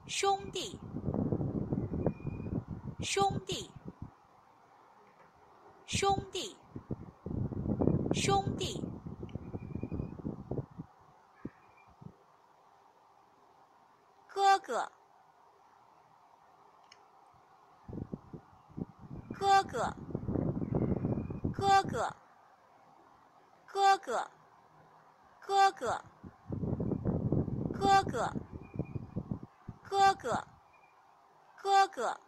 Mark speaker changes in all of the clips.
Speaker 1: 兄弟，兄弟，兄弟，兄弟，哥哥，哥哥，哥哥，哥哥，哥哥，哥哥，哥哥，哥哥，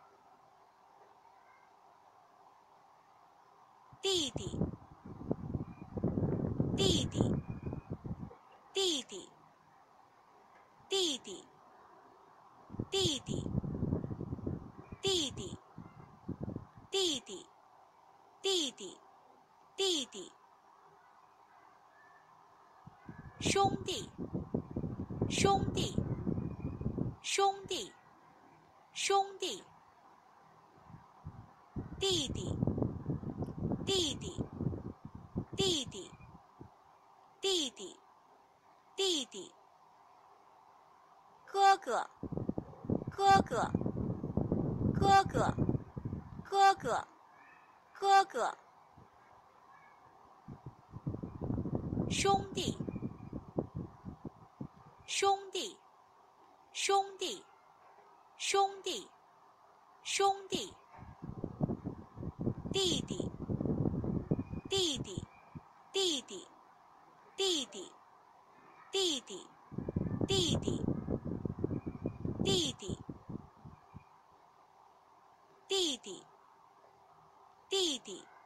Speaker 1: 弟弟，弟弟，弟弟，弟弟，弟弟，弟弟，弟弟，弟弟，弟弟，兄弟，兄弟，兄弟，兄弟，弟弟，弟弟，弟弟，弟弟，弟弟，哥哥，哥哥，哥哥，哥哥，哥哥，兄弟，兄弟，兄弟，兄弟，兄弟，弟弟，弟弟，弟弟，弟弟，弟弟，弟弟，弟弟，弟弟，弟弟。